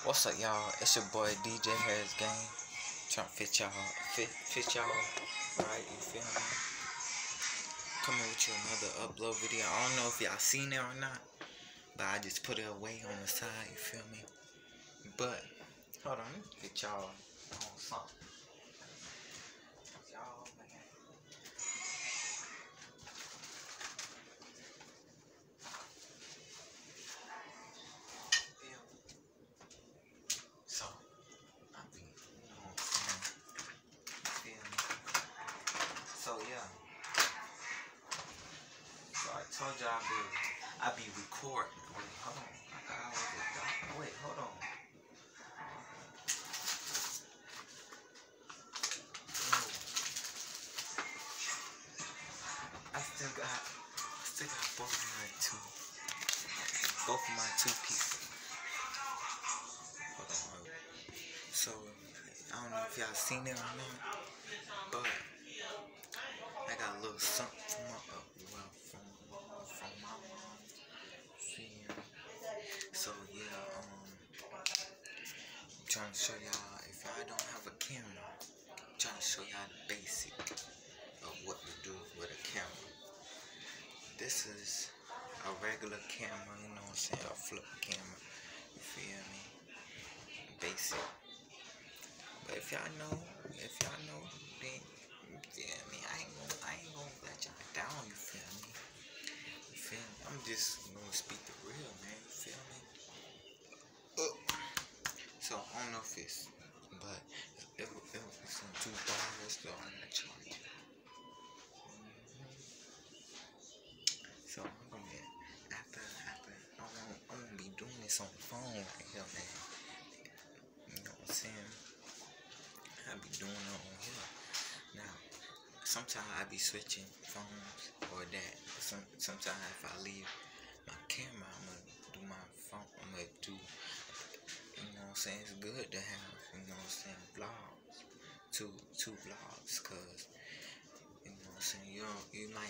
What's up, y'all? It's your boy DJ Harris Gang. Trying to fit y'all right. You feel me? Coming with you another upload video. I don't know if y'all seen it or not, but I just put it away on the side. You feel me? But hold on, let me get y'all on something. Y'all, man. So I be, you know what I'm saying? Feel me? So yeah. So I told y'all I be recording. Wait, hold on. Wait, hold on. I still got both of my two pieces. Hold on. So I don't know if y'all seen it or not, but I got a little something from my mom. So yeah, I'm trying to show y'all. If I don't have a camera, I'm trying to show y'all the basic of what to do with a camera. This is a regular camera, you know what I'm saying, a flip camera. You feel me? Basic. But if y'all know, then you feel me? I ain't gonna let y'all down. You feel me? I'm just gonna speak the real, man. You feel me? So I don't know if it's, but if it's on 2 bars, so I'm gonna charge it. So I'm gonna be after I'm gonna be doing this on the phone right here, man. You know what I'm saying? I be doing it on here. Now, sometimes I be switching phones or that. Sometimes if I leave my camera, I'm gonna do my phone. I'm gonna do, you know what I'm saying? It's good to have, you know what I'm saying, vlogs. Two vlogs, cause you know what I'm saying. You might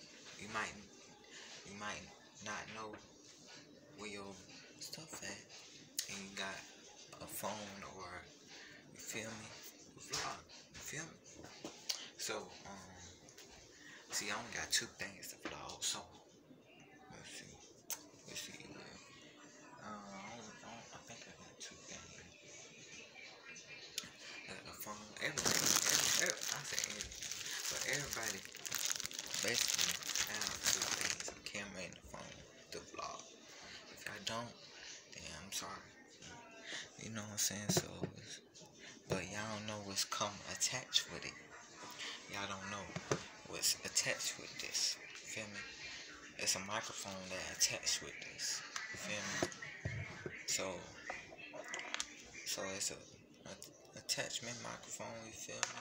not know where your stuff at, and you got a phone or, you feel me, vlog. You feel me? So see, I only got 2 things to vlog. So let's see. I think I got 2 things. I got a phone. Everybody, I say everybody, but everybody basically have 2 things: a camera and a phone to vlog. If I don't, then I'm sorry. You know what I'm saying? So, but y'all don't know what's attached with it. Y'all don't know what's attached with this. You feel me? It's a microphone that attached with this. You feel me? So it's a attachment microphone. You feel me?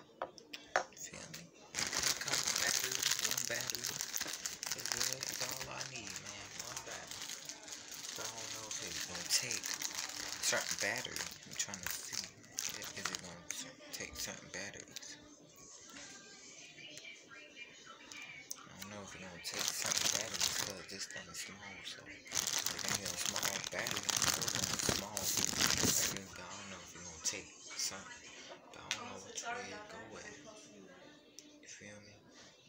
It comes with battery, 1 battery. That's all I need, man. 1 battery. So I don't know if it's gonna take certain battery. I'm trying to see if it's gonna take certain batteries. I don't know if it's gonna take certain batteries because this thing is small. So if it ain't a small battery, small battery, but I don't know if it's gonna take something. But I don't know which way it go at. You feel me?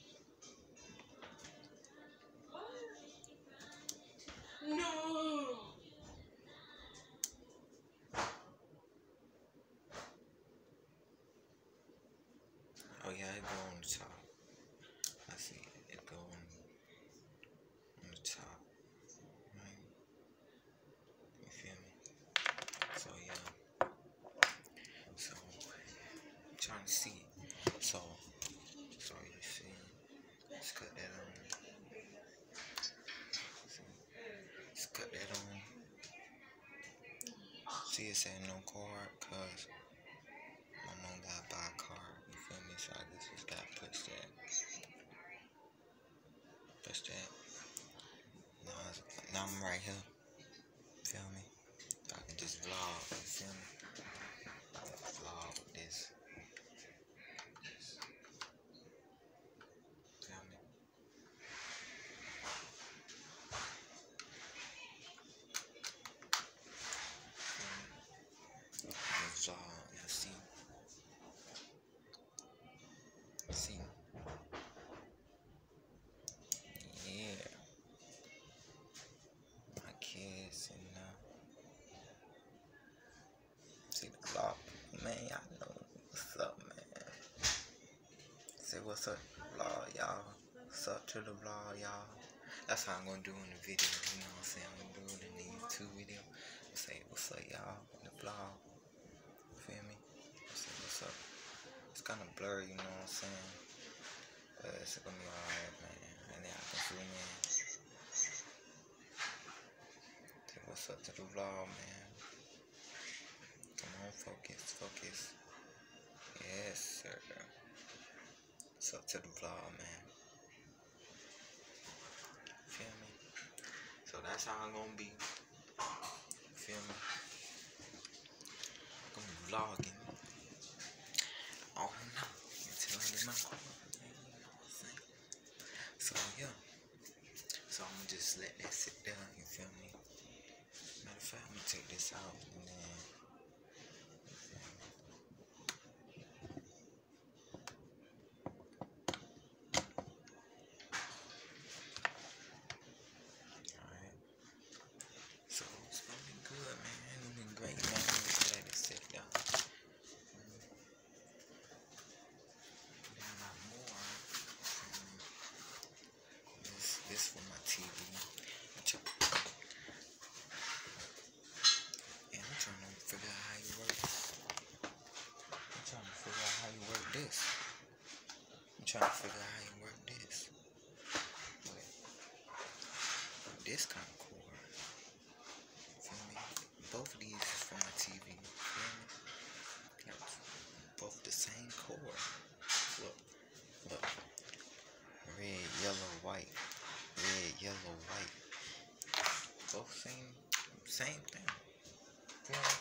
No. Oh yeah, it go on the top. I see it. It go on the top. Right? You feel me? So yeah. So I'm trying to see. So you see. Let's cut that on. Let's cut that on. See, it said no card, cause my mom gotta buy a card. You feel me? So I just gotta push that. Now I'm right here. Feel me? So I can just vlog. You feel me? Vlog with this. Feel me? just sitting there. See the vlog, man. Y'all know what's up, man. Say what's up, vlog, y'all. What's up to the vlog, y'all. That's how I'm gonna do in the video. You know what I'm saying? I'm gonna do it in the YouTube video. Say what's up, y'all, in the vlog. Feel me? Say what's up. It's kind of blurry, you know what I'm saying? But it's gonna be alright, man. And then I can zoom in. Say what's up to the vlog, man. Come on, focus, focus. Yes, sir. What's up to the vlog, man? Feel me? So that's how I'm gonna be. Feel me? I'm gonna be vlogging. Oh no, until I get my car. You know what I'm saying? So yeah. So I'm gonna just let that sit down, you feel me? Matter of fact, I'm gonna take this out and then alright. So it's gonna be good, man. It's gonna be great, man. Just let it sit down. Then I got more. This for my TV. And I'm trying to figure out how you work. I'm trying to figure out how you work this. I'm trying to figure out how you work this. But this kind of cool. Feel me? Both of these is for my TV. Feel me? Both the same cord. Look. Look. Red, yellow, white. Red, yellow, white. Both same thing. Feel me?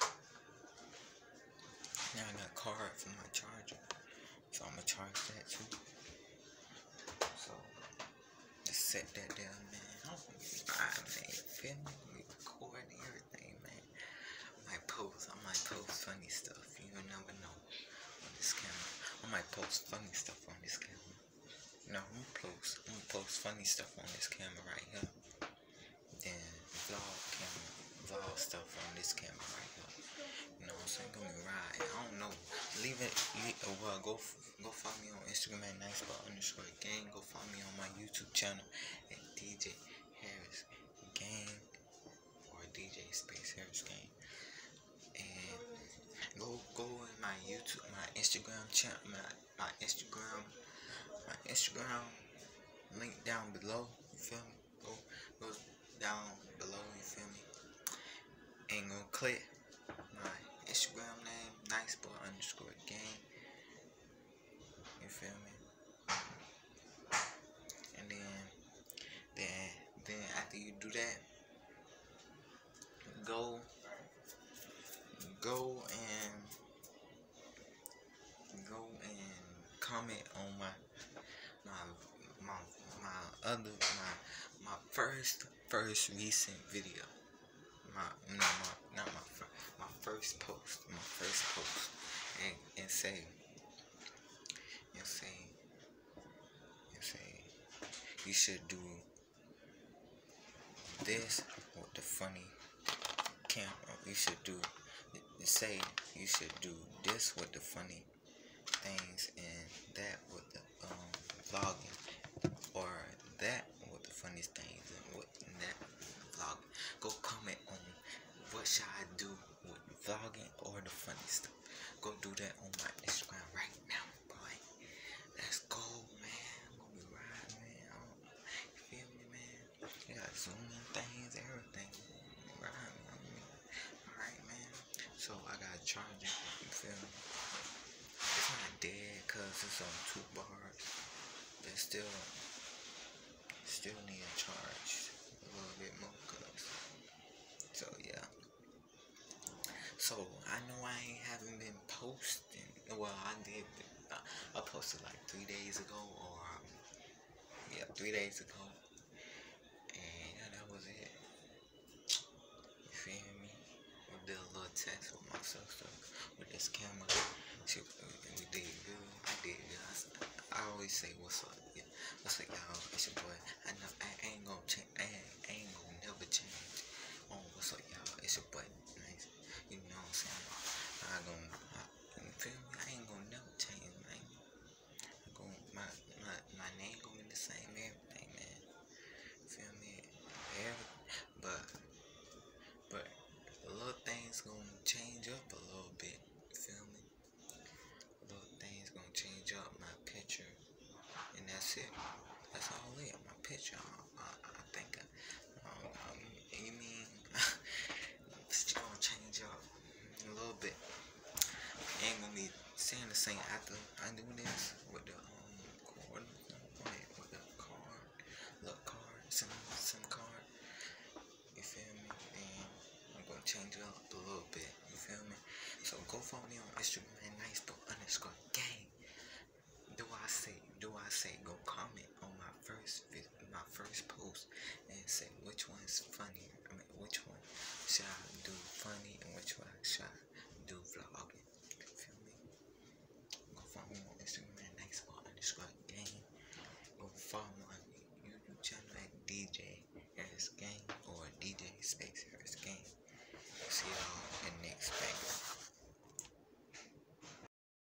Now I got a card for my charger. So I'm gonna charge that too. So just set that there, man. I'm gonna be fine, man. Feel me? We recording everything, man. I might post funny stuff. You never know on this camera. I might post funny stuff on this camera. No, I'm gonna post funny stuff on this camera right here. Then vlog stuff on this camera right here. You know what I'm saying? Gonna be right. I don't know. Well, go follow me on Instagram at nicespot_gang. Go follow me on my YouTube channel at DJ Harris Gang or DJ Space Harris Gang. And go in my YouTube, my Instagram channel, my Instagram link down below. You feel me? Go down below. You feel me? And go click my Instagram name, nicespot_gang. You feel me? And then after you do that, go and comment on my first recent video. My first post. And say you should do this with the funny camera. You should do this with the funny things and that with the vlogging, or that with the funniest things and what and that vlogging. Go comment on what should I do with vlogging or the funny stuff. Go do that on my Instagram right now, boy. Let's go, man. I'm gonna be riding, man. You feel me, man? You got zooming things, everything. Alright, man. So I gotta charge it. You feel me? It's not dead cause it's on 2 bars. But still need a charge a little bit more cause. So yeah. So I know I haven't been posting. Well, I did. I posted like 3 days ago, or 3 days ago, and yeah, that was it. You feel me? We did a little test with my sister with this camera. We did good. I did good. I always say what's up. Yeah. What's up, y'all? It's your boy. I ain't gonna change. I ain't gonna never change. Oh, what's things gonna change up a little bit. You feel me? Little things gonna change up my picture, and that's it. That's all it. My picture. I think. You mean it's gonna change up a little bit. Ain't gonna be saying the same after I do this with the cord, with the card, little card, some card. You feel me? And I'm gonna change it up a little bit. You feel me? So go follow me on Instagram, @niceBro_gang. Do I say go comment on my first post and say which one's funny. I mean, which one should I do funny and which one should I do vlogging. Feel me? Go follow me on Instagram, @niceBro_gang. Go follow my YouTube channel at DJ Harris Gang or DJ Space Harris Gang. See y'all in the next banger.